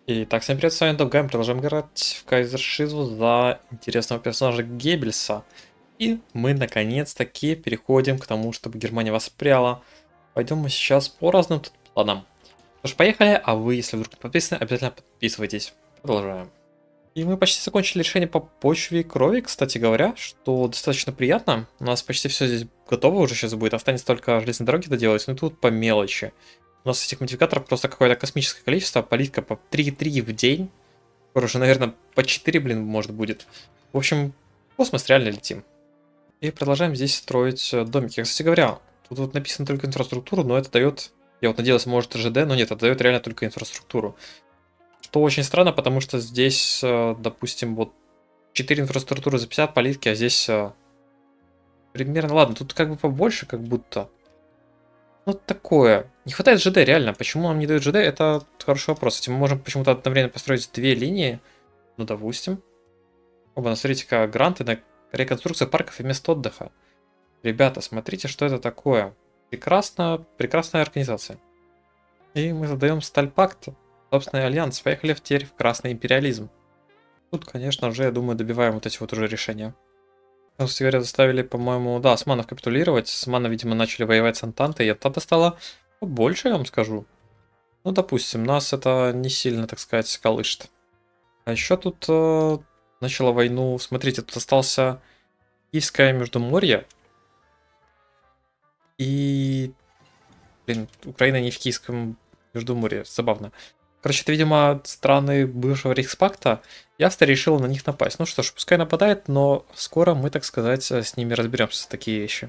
Итак, всем привет, с вами Добгайм, продолжаем играть в Кайзершизу за интересного персонажа Геббельса. И мы наконец-таки переходим к тому, чтобы Германия воспряла. Пойдем мы сейчас по разным тут планам. Что ж, поехали, а вы, если вдруг не подписаны, обязательно подписывайтесь. Продолжаем. И мы почти закончили решение по почве и крови, кстати говоря, что достаточно приятно. У нас почти все здесь готово уже сейчас будет, останется только железные дороги доделать, но тут по мелочи. У нас этих модификаторов просто какое-то космическое количество, политика по 3,3 в день. Скоро уже, наверное, по 4, блин, может будет. В общем, в космос реально летим. И продолжаем здесь строить домики. Кстати говоря, тут вот написано только инфраструктуру, но это дает... Я вот надеялся, может, ЖД, но нет, это дает реально только инфраструктуру. Что очень странно, потому что здесь, допустим, вот 4 инфраструктуры за 50 политики, а здесь примерно... Ладно, тут как бы побольше, как будто. Ну, такое. Не хватает ЖД, реально. Почему нам не дают ЖД, это хороший вопрос. Кстати, мы можем почему-то одновременно построить две линии. Ну, допустим. Оба, смотрите-ка, гранты на реконструкцию парков и мест отдыха. Ребята, смотрите, что это такое. Прекрасно, прекрасная организация. И мы задаем Стальпакт, собственный альянс. Поехали теперь в Красный империализм. Тут, конечно же, я думаю, добиваем вот эти вот уже решения. Кстати говоря, заставили, по-моему, да, османов капитулировать. Османы, видимо, начали воевать с Антантой, и Антанта стала побольше, я вам скажу. Ну, допустим, нас это не сильно, так сказать, колышет. А еще тут начала войну. Смотрите, тут остался Киевское Междуморье. И, блин, Украина не в Киевском Междуморье. Забавно. Короче, это, видимо, страны бывшего Рейхспакта, и Австрия решила на них напасть. Ну что ж, пускай нападает, но скоро мы, так сказать, с ними разберемся, с такие вещи.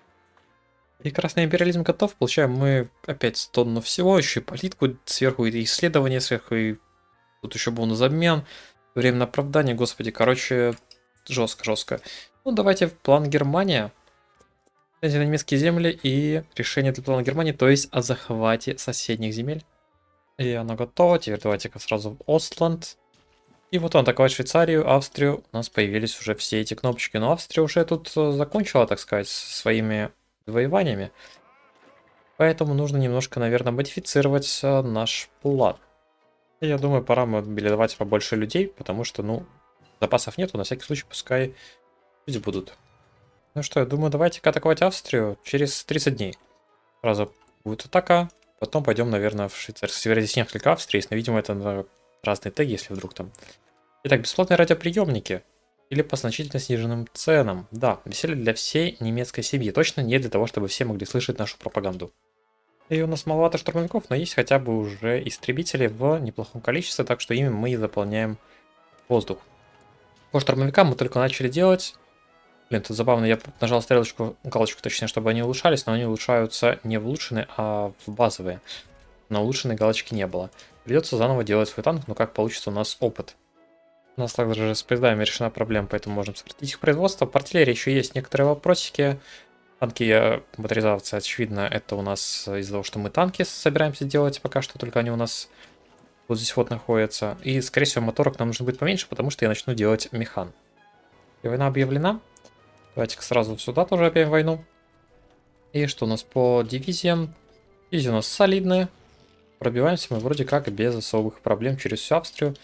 И красный империализм готов, получаем мы опять тонну всего, еще и политику сверху, и исследования сверху, и тут еще бонус-обмен, время на оправдание, господи, короче, жестко. Ну, давайте в план Германия. Кстати, на немецкие земли и решение для плана Германии, то есть о захвате соседних земель. И оно готово. Теперь давайте-ка сразу в Остланд. И вот он атаковать Швейцарию, Австрию. У нас появились уже все эти кнопочки. Но Австрия уже тут закончила, так сказать, своими завоеваниями. Поэтому нужно немножко, наверное, модифицировать наш план. И я думаю, пора мобилизовать побольше людей, потому что, ну, запасов нету. На всякий случай пускай люди будут. Ну что, я думаю, давайте-ка атаковать Австрию через 30 дней. Сразу будет атака. Потом пойдем, наверное, в Швейцарию. Кстати, здесь несколько Австрий, но, видимо, это на разные теги, если вдруг там. Итак, бесплатные радиоприемники. Или по значительно сниженным ценам. Да, веселье для всей немецкой семьи. Точно не для того, чтобы все могли слышать нашу пропаганду. И у нас маловато штурмовиков, но есть хотя бы уже истребители в неплохом количестве, так что ими мы и заполняем воздух. По штурмовикам мы только начали делать. Блин, тут забавно, я нажал стрелочку, галочку точнее, чтобы они улучшались, но они улучшаются не в улучшенные, а в базовые. На улучшенной галочки не было. Придется заново делать свой танк, но как получится у нас опыт. У нас также с поездами решена проблема, поэтому можем сократить их производство. По артиллерии еще есть некоторые вопросики. Танки, моторизация, очевидно, это у нас из-за того, что мы танки собираемся делать пока что, только они у нас вот здесь вот находятся. И, скорее всего, моторок нам нужно будет поменьше, потому что я начну делать механ. И война объявлена. Давайте-ка сразу сюда тоже объявим войну. И что у нас по дивизиям? Дивизии у нас солидные. Пробиваемся мы вроде как без особых проблем через всю Австрию.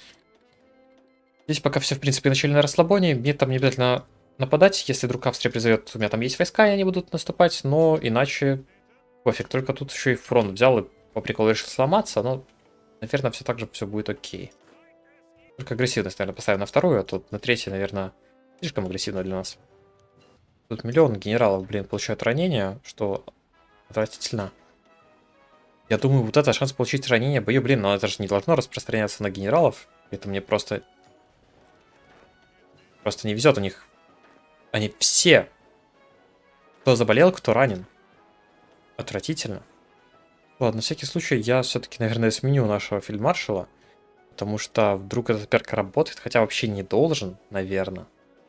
Здесь пока все, в принципе, начали на расслабоне. Мне там не обязательно нападать. Если вдруг Австрия призовет, у меня там есть войска, и они будут наступать. Но иначе пофиг. Только тут еще и фронт взял и по приколу решил сломаться. Но, наверное, все так же все будет окей. Только агрессивность, наверное, поставим на вторую, а тут на третью, наверное, слишком агрессивно для нас. Тут миллион генералов, блин, получают ранения, что отвратительно. Я думаю, вот это шанс получить ранение бою, блин, но это же не должно распространяться на генералов. Это мне просто не везет у них. Они все, кто заболел, кто ранен. Отвратительно. Ладно, на всякий случай я все-таки, наверное, сменю нашего фельдмаршала. Потому что вдруг этот перк работает, хотя вообще не должен, наверное.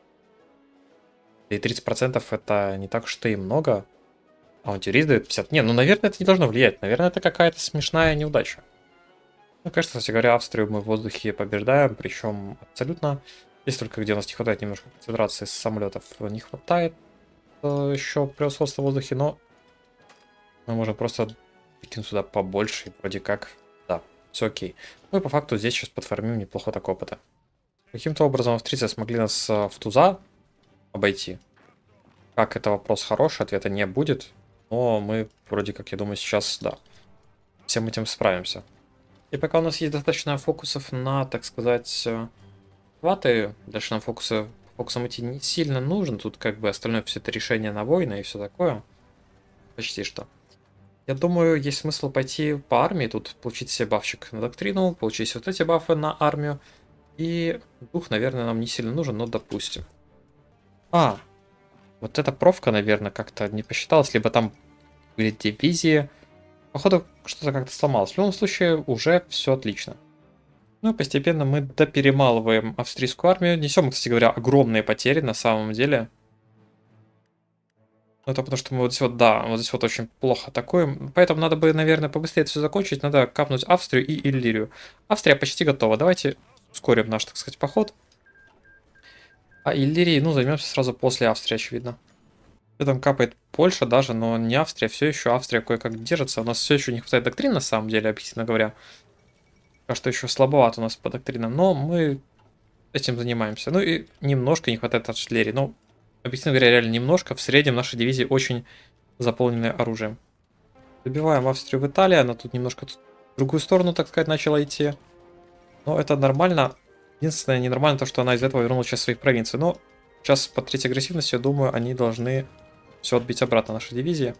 И 30% это не так уж и много. Авантюрист дает 50. Не, ну, наверное, это не должно влиять. Наверное, это какая-то смешная неудача. Ну, конечно, кстати говоря, Австрию мы в воздухе побеждаем, причем абсолютно. Есть только где у нас не хватает немножко концентрации с самолетов. Не хватает еще превосходства в воздухе, но мы можем просто кинуть сюда побольше, и вроде как, да. все окей. Ну и по факту здесь сейчас подформим неплохо так опыта. Каким-то образом австрийцы смогли нас в туза обойти. Как это вопрос хороший, ответа не будет. Но мы вроде как, я думаю, сейчас, да, всем этим справимся. И пока у нас есть достаточно фокусов на, так сказать, хваты, дальше нам фокусом идти не сильно нужно. Тут как бы остальное все это решение на войны и все такое. Почти что. Я думаю, есть смысл пойти по армии, тут получить себе бафчик на доктрину, получить вот эти бафы на армию. И дух, наверное, нам не сильно нужен, но допустим. Вот эта профка, наверное, как-то не посчиталась, либо там были дивизии. Походу, что-то как-то сломалось. В любом случае, уже все отлично. Ну и постепенно мы доперемалываем австрийскую армию. Несем, кстати говоря, огромные потери на самом деле. Ну, это потому что мы вот здесь вот, да, вот здесь вот очень плохо атакуем. Поэтому надо бы, наверное, побыстрее это все закончить. Надо капнуть Австрию и Иллирию. Австрия почти готова. Давайте ускорим наш, так сказать, поход. А Иллирии, ну, займемся сразу после Австрии, очевидно. Там капает Польша даже, но не Австрия. Все еще Австрия кое-как держится. У нас все еще не хватает доктрин, на самом деле, объективно говоря. Пока что еще слабовато у нас по доктринам, но мы этим занимаемся. Ну и немножко не хватает артиллерии. Ну, объективно говоря, реально немножко. В среднем наши дивизии очень заполнены оружием. Добиваем Австрию в Италии. Она тут немножко в другую сторону, так сказать, начала идти. Но это нормально. Единственное, ненормально то, что она из этого вернула часть своих провинций. Но сейчас по третьей агрессивности, я думаю, они должны все отбить обратно, наши дивизии.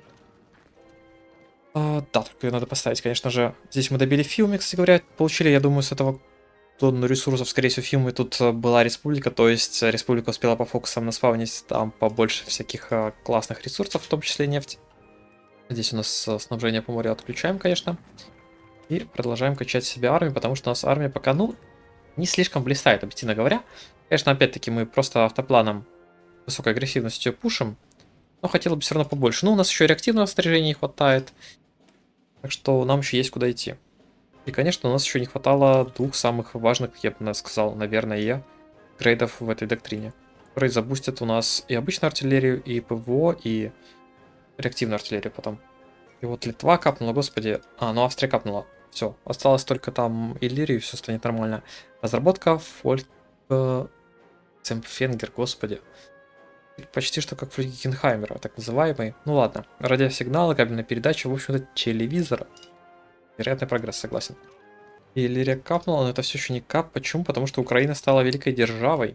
Да, только ее надо поставить, конечно же. Здесь мы добили Фиуме, кстати говоря. Получили, я думаю, с этого тонну ресурсов. Скорее всего, Фиумы тут была республика. То есть республика успела по фокусам наспавнить там побольше всяких классных ресурсов, в том числе нефть. Здесь у нас снабжение по морю отключаем, конечно. И продолжаем качать себе армию, потому что у нас армия пока, ну, не слишком блистает, объективно говоря. Конечно, опять-таки мы просто автопланом высокой агрессивностью пушим. Но хотела бы все равно побольше. Ну, у нас еще реактивного снаряжения не хватает. Так что нам еще есть куда идти. И, конечно, у нас еще не хватало двух самых важных, я бы сказал, наверное, грейдов в этой доктрине. Которые забустят у нас и обычную артиллерию, и ПВО, и реактивную артиллерию потом. И вот Литва капнула, господи. Ну Австрия капнула. Все, осталось только там Иллирия, и все станет нормально. Разработка Фольк... Цемпфенгер, господи. Почти что как Флюгенхаймера, так называемый. Ну ладно, радиосигналы, кабельная передача, в общем-то, телевизор. Вероятный прогресс, согласен. И Иллирия капнула, но это все еще не кап. Почему? Потому что Украина стала великой державой.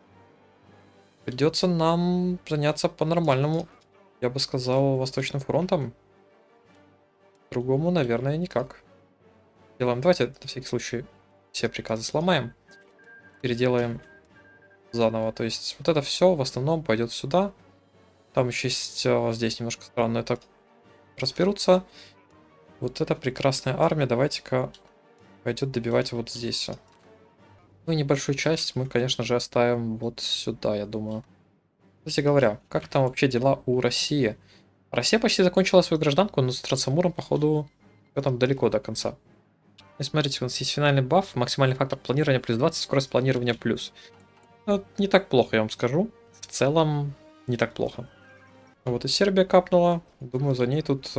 Придется нам заняться по-нормальному, я бы сказал, Восточным фронтом. Другому, наверное, никак. Делаем. Давайте на всякий случай все приказы сломаем. Переделаем заново. То есть вот это все в основном пойдет сюда. Там еще есть здесь немножко странно это разберутся. Вот эта прекрасная армия, давайте-ка пойдет добивать вот здесь. Ну и небольшую часть мы, конечно же, оставим вот сюда, я думаю. Кстати говоря, как там вообще дела у России? Россия почти закончила свою гражданку, но с Трансамуром, походу, там далеко до конца. И смотрите, у нас есть финальный баф, максимальный фактор планирования плюс 20, скорость планирования плюс. Ну, не так плохо, я вам скажу. В целом, не так плохо. Вот и Сербия капнула. Думаю, за ней тут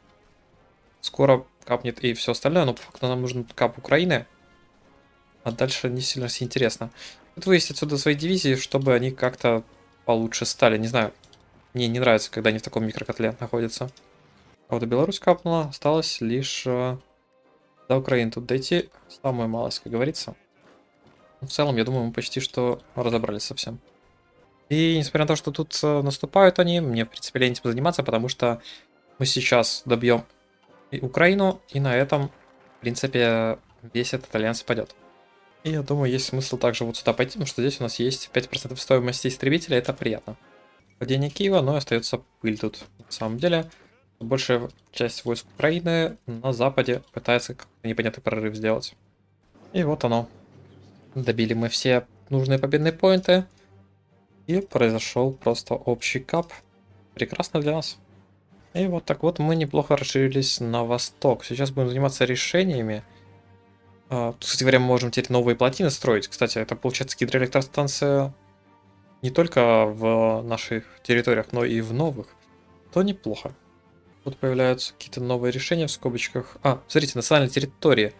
скоро капнет и все остальное. Но по факту нам нужен кап Украины. А дальше не сильно все интересно. Тут вывести отсюда свои дивизии, чтобы они как-то получше стали. Не знаю, мне не нравится, когда они в таком микрокотле находятся. А вот и Беларусь капнула. Осталось лишь до Украины тут дойти. Самая малость, как говорится. В целом, я думаю, мы почти что разобрались со всем. И несмотря на то, что тут наступают они, мне, в принципе, лень этим заниматься, потому что мы сейчас добьем и Украину, и на этом, в принципе, весь этот альянс падет. И я думаю, есть смысл также вот сюда пойти, потому что здесь у нас есть 5% стоимости истребителя, это приятно. Падение Киева, но остается пыль тут. На самом деле, большая часть войск Украины на западе пытается какой-то непонятный прорыв сделать. И вот оно. Добили мы все нужные победные поинты. И произошел просто общий кап. Прекрасно для нас. И вот так вот мы неплохо расширились на восток. Сейчас будем заниматься решениями. Кстати говоря, мы можем теперь новые плотины строить. Кстати, это получается гидроэлектростанция не только в наших территориях, но и в новых. То неплохо. Тут появляются какие-то новые решения в скобочках. А, смотрите, национальные территории.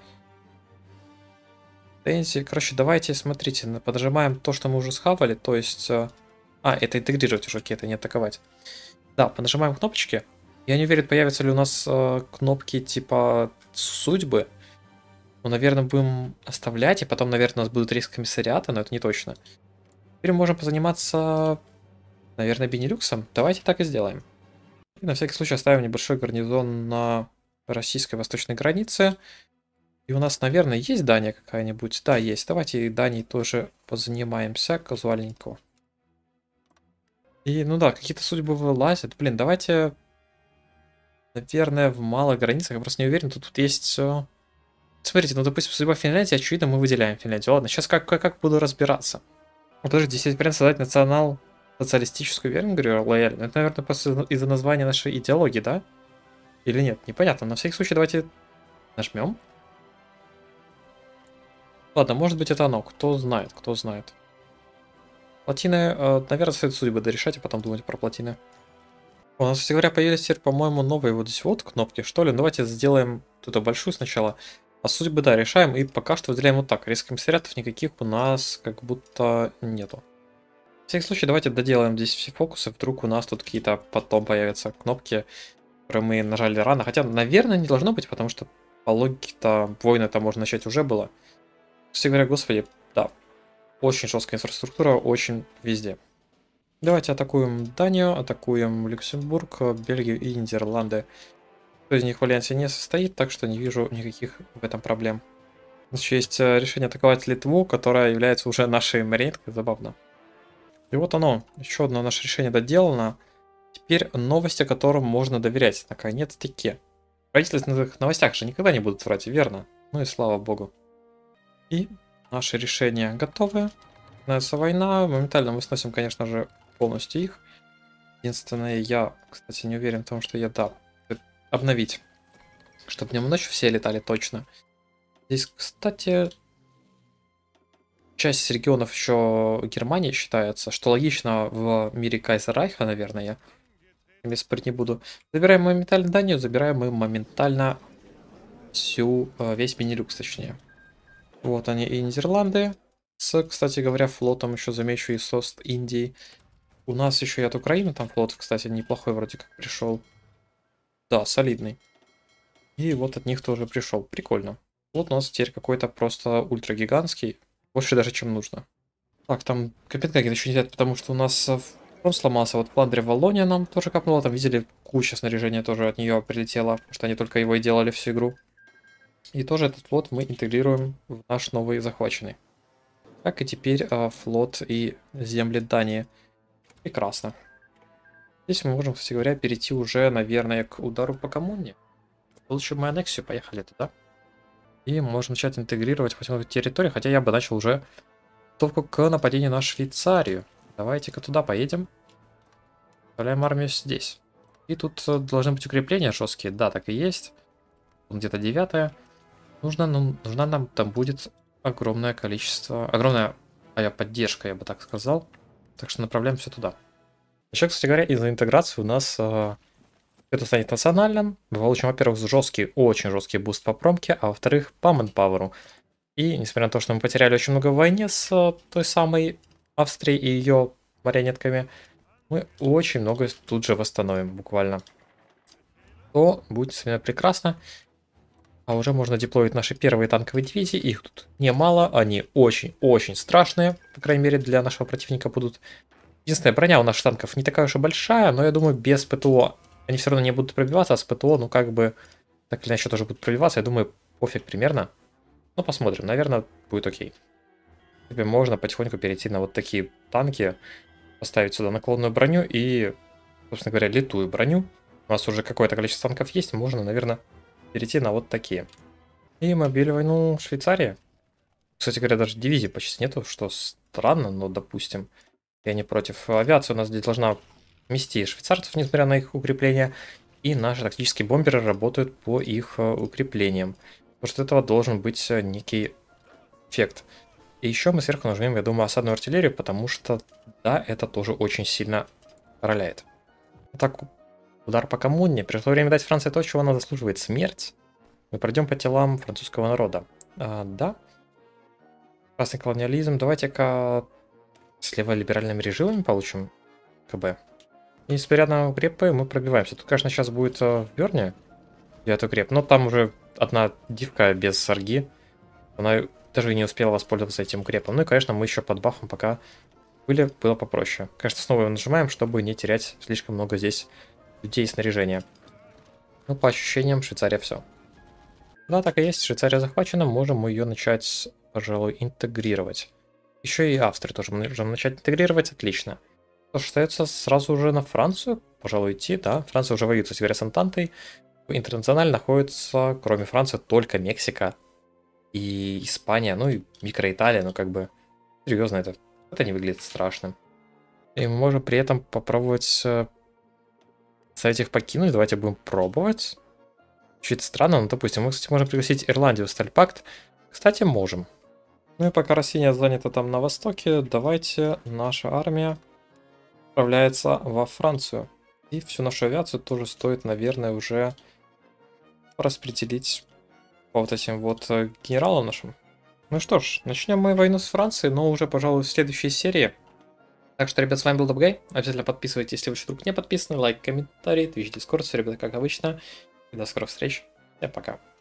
Тензи, короче, давайте, смотрите, подожимаем то, что мы уже схавали, то есть... это интегрировать уже, окей, это не атаковать. Да, понажимаем кнопочки. Я не уверен, появятся ли у нас кнопки типа судьбы. Ну, наверное, будем оставлять, и потом, наверное, у нас будут риск комиссариата, но это не точно. Теперь мы можем позаниматься, наверное, Бенилюксом. Давайте так и сделаем. И на всякий случай оставим небольшой гарнизон на российской восточной границе. И у нас, наверное, есть Дания какая-нибудь? Да, есть. Давайте и Данией тоже позанимаемся казуальненько. И, ну да, какие-то судьбы вылазят. Блин, давайте, наверное, в малых границах. Я просто не уверен. Тут есть... Смотрите, ну, допустим, судьба Финляндии, очевидно, мы выделяем Финляндию. Ладно, сейчас как буду разбираться. Подожди, здесь есть вариант создать национал-социалистическую Венгрию лояльно. Это, наверное, просто из-за названия нашей идеологии, да? Или нет? Непонятно. На всякий случай давайте нажмем. Ладно, может быть это оно. Кто знает, кто знает. Плотины, наверное, стоит судьбы дорешать, а потом думать про плотины. У нас, кстати говоря, появились теперь, по-моему, новые вот здесь вот кнопки, что ли. Ну, давайте сделаем эту большую сначала. А судьбы, да, решаем. И пока что выделяем вот так. Резких комиссариатов никаких у нас как будто нету. В всяком случае, давайте доделаем здесь все фокусы. Вдруг у нас тут какие-то потом появятся кнопки, которые мы нажали рано. Хотя, наверное, не должно быть, потому что по логике-то войны-то можно начать уже было. Кстати говоря, господи, да. Очень жесткая инфраструктура, очень везде. Давайте атакуем Данию, атакуем Люксембург, Бельгию и Нидерланды. Кто из них в альянсе не состоит, так что не вижу никаких в этом проблем. У нас еще есть решение атаковать Литву, которая является уже нашей марионеткой, забавно. И вот оно, еще одно наше решение доделано. Теперь новости, которым можно доверять, наконец-таки. В правительственных новостях же никогда не будут врать, верно? Ну и слава богу. И наши решения готовы. Начинается война, моментально мы сносим, конечно же, полностью их. Единственное, я, кстати, не уверен в том, что я, да, обновить. Чтобы днем и ночью все летали точно. Здесь, кстати, часть регионов еще Германии считается, что логично в мире Кайзеррайха, наверное. Я спорить не буду. Забираем моментально Данию, забираем мы моментально весь Бенилюкс, точнее. Вот они и Нидерланды. С, кстати говоря, флотом еще замечу и с Ост-Индии. У нас еще и от Украины там флот, кстати, неплохой вроде как пришел. Да, солидный. И вот от них тоже пришел. Прикольно. Вот у нас теперь какой-то просто ультрагигантский. Больше даже, чем нужно. Так, там Копенгаген еще не идет, потому что у нас фронт сломался. Вот Фландрия, Валлония нам тоже капнула. Там видели, куча снаряжения тоже от нее прилетела. Потому что они только его и делали всю игру. И тоже этот флот мы интегрируем в наш новый захваченный. Так и теперь флот и земли Дании. Прекрасно. Здесь мы можем, кстати говоря, перейти уже, наверное, к удару по коммуне. Получим мы аннексию, поехали туда. И можем начать интегрировать потихоньку территории, хотя я бы начал уже подготовку к нападению на Швейцарию. Давайте-ка туда поедем. Оставляем армию здесь. И тут должны быть укрепления жесткие, да, так и есть. Где-то 9-е. Нужна нам там будет огромное количество, огромная поддержка, я бы так сказал. Так что направляем все туда. Еще, кстати говоря, из-за интеграции у нас это станет национальным. Мы получим, во-первых, жесткий, очень жесткий буст по промке, а во-вторых, по мэнпауэру. И несмотря на то, что мы потеряли очень много в войне с той самой Австрией и ее марионетками, мы очень много тут же восстановим, буквально. То будет с вами прекрасно. А уже можно деплоить наши первые танковые дивизии. Их тут немало, они очень-очень страшные. По крайней мере, для нашего противника будут. Единственная броня у наших танков не такая уж и большая, но я думаю, без ПТО они все равно не будут пробиваться, а с ПТО, ну как бы, так или иначе тоже будут пробиваться. Я думаю, пофиг примерно. Ну, посмотрим, наверное, будет окей. Теперь можно потихоньку перейти на вот такие танки, поставить сюда наклонную броню и, собственно говоря, литую броню. У нас уже какое-то количество танков есть, можно, наверное, перейти на вот такие. И мобиль войну Швейцарии. Кстати говоря, даже дивизии почти нету, что странно, но допустим. Я не против. Авиация у нас здесь должна мести швейцарцев, несмотря на их укрепления. И наши тактические бомберы работают по их укреплениям. Потому что этого должен быть некий эффект. И еще мы сверху нажмем, я думаю, осадную артиллерию, потому что, да, это тоже очень сильно роляет. Так, Удар по коммуне. Пришло время дать Франции то, чего она заслуживает. Смерть. Мы пройдем по телам французского народа. Да. Красный колониализм. Давайте-ка с леволиберальными режимами получим КБ. И несмотря на укрепы, мы пробиваемся. Тут, конечно, сейчас будет в Берне 9 укреп, но там уже одна дивка без сарги. Она даже и не успела воспользоваться этим укрепом. Ну и, конечно, мы еще под бафом пока было попроще. Конечно, снова его нажимаем, чтобы не терять слишком много здесь людей и снаряжения. Ну, по ощущениям, Швейцария все. Да, так и есть. Швейцария захвачена. Можем мы ее начать, пожалуй, интегрировать. Еще и Австрию тоже можем начать интегрировать. Отлично. Что ж, остается сразу уже на Францию, пожалуй, идти, да. Франция уже воюет с с Антантой. Интернационально находится, кроме Франции, только Мексика и Испания, ну и микроиталия, ну как бы, серьезно, это не выглядит страшным. И мы можем при этом попробовать заставить их покинуть. Давайте будем пробовать. Чуть странно, но допустим, мы, кстати, можем пригласить Ирландию в Стальпакт. Кстати, можем. Ну и пока Россия занята там на востоке, давайте наша армия отправляется во Францию. И всю нашу авиацию тоже стоит, наверное, уже распределить по вот этим вот генералам нашим. Ну что ж, начнем мы войну с Францией, но уже, пожалуй, в следующей серии. Так что, ребят, с вами был Dabgay. Обязательно подписывайтесь, если вы вдруг не подписаны. Лайк, комментарий, Twitch, Discord, все, ребята, как обычно. И до скорых встреч. Всем пока.